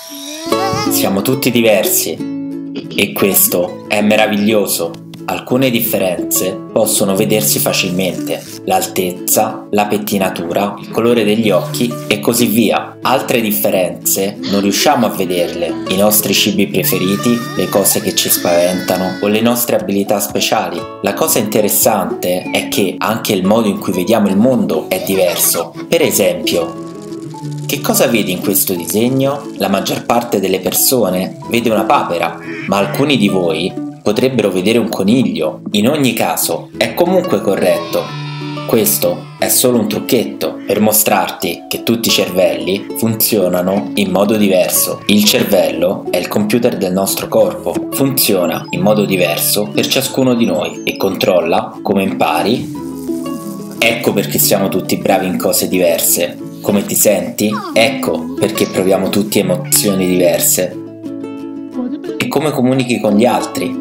Siamo tutti diversi e questo è meraviglioso. Alcune differenze possono vedersi facilmente: l'altezza, la pettinatura, il colore degli occhi e così via. Altre differenze non riusciamo a vederle: i nostri cibi preferiti, le cose che ci spaventano o le nostre abilità speciali. La cosa interessante è che anche il modo in cui vediamo il mondo è diverso. Per esempio, che cosa vedi in questo disegno? La maggior parte delle persone vede una papera, ma alcuni di voi potrebbero vedere un coniglio. In ogni caso, è comunque corretto. Questo è solo un trucchetto per mostrarti che tutti i cervelli funzionano in modo diverso. Il cervello è il computer del nostro corpo, funziona in modo diverso per ciascuno di noi e controlla come impari. Ecco perché siamo tutti bravi in cose diverse. Come ti senti? Ecco perché proviamo tutti emozioni diverse. E come comunichi con gli altri?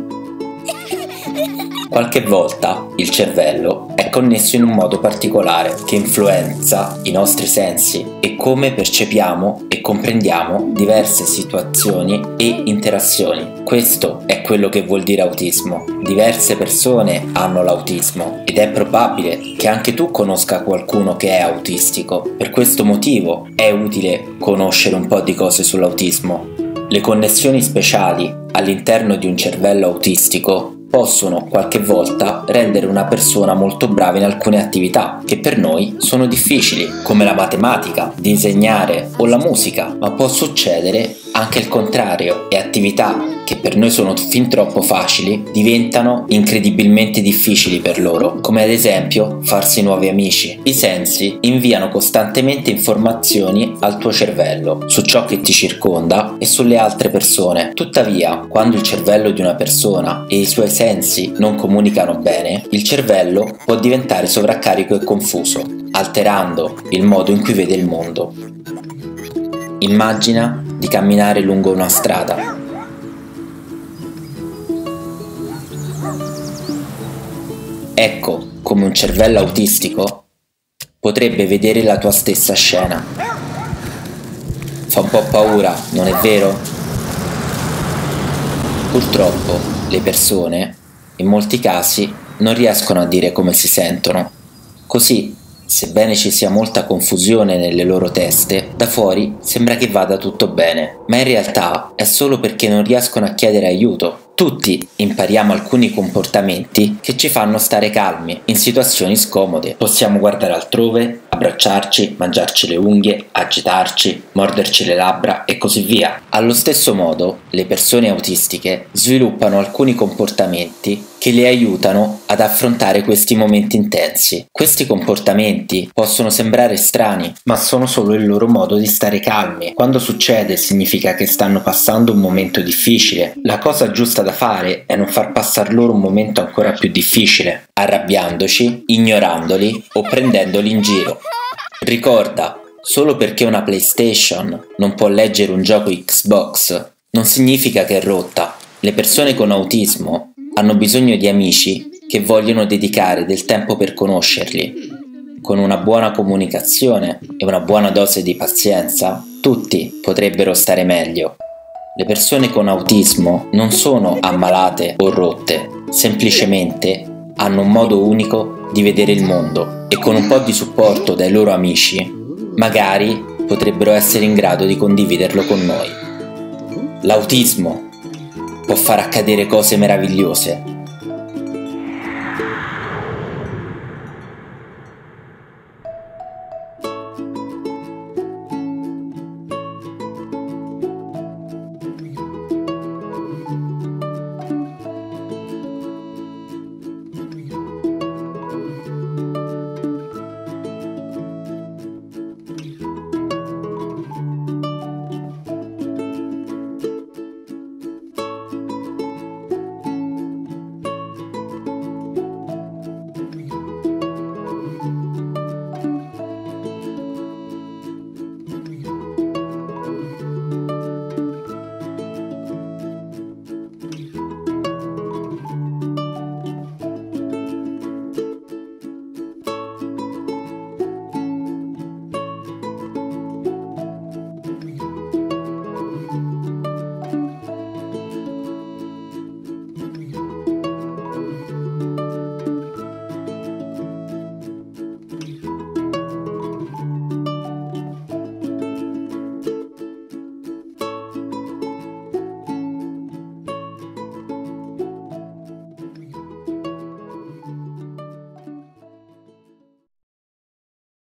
Qualche volta il cervello è connesso in un modo particolare che influenza i nostri sensi e come percepiamo e comprendiamo diverse situazioni e interazioni. Questo è quello che vuol dire autismo. Diverse persone hanno l'autismo ed è probabile che anche tu conosca qualcuno che è autistico. Per questo motivo è utile conoscere un po' di cose sull'autismo. Le connessioni speciali all'interno di un cervello autistico possono qualche volta rendere una persona molto brava in alcune attività che per noi sono difficili, come la matematica, disegnare o la musica, ma può succedere anche il contrario e attività che per noi sono fin troppo facili diventano incredibilmente difficili per loro, come ad esempio farsi nuovi amici. I sensi inviano costantemente informazioni al tuo cervello su ciò che ti circonda e sulle altre persone. Tuttavia, quando il cervello di una persona e i suoi sensi non comunicano bene, il cervello può diventare sovraccarico e confuso, alterando il modo in cui vede il mondo. Immagina di camminare lungo una strada. Ecco come un cervello autistico potrebbe vedere la tua stessa scena. Fa un po' paura, non è vero? Purtroppo le persone, in molti casi, non riescono a dire come si sentono. Così, sebbene ci sia molta confusione nelle loro teste, da fuori sembra che vada tutto bene, ma in realtà è solo perché non riescono a chiedere aiuto. Tutti impariamo alcuni comportamenti che ci fanno stare calmi in situazioni scomode. Possiamo guardare altrove, abbracciarci, mangiarci le unghie, agitarci, morderci le labbra e così via. Allo stesso modo, le persone autistiche sviluppano alcuni comportamenti che le aiutano ad affrontare questi momenti intensi. Questi comportamenti possono sembrare strani, ma sono solo il loro modo di stare calmi. Quando succede significa che stanno passando un momento difficile. La cosa giusta da fare è non far passare loro un momento ancora più difficile, arrabbiandoci, ignorandoli o prendendoli in giro. Ricorda, solo perché una PlayStation non può leggere un gioco Xbox non significa che è rotta. Le persone con autismo hanno bisogno di amici che vogliono dedicare del tempo per conoscerli. Con una buona comunicazione e una buona dose di pazienza, tutti potrebbero stare meglio. Le persone con autismo non sono ammalate o rotte, semplicemente hanno un modo unico di vedere il mondo e con un po' di supporto dai loro amici, magari potrebbero essere in grado di condividerlo con noi. L'autismo può far accadere cose meravigliose,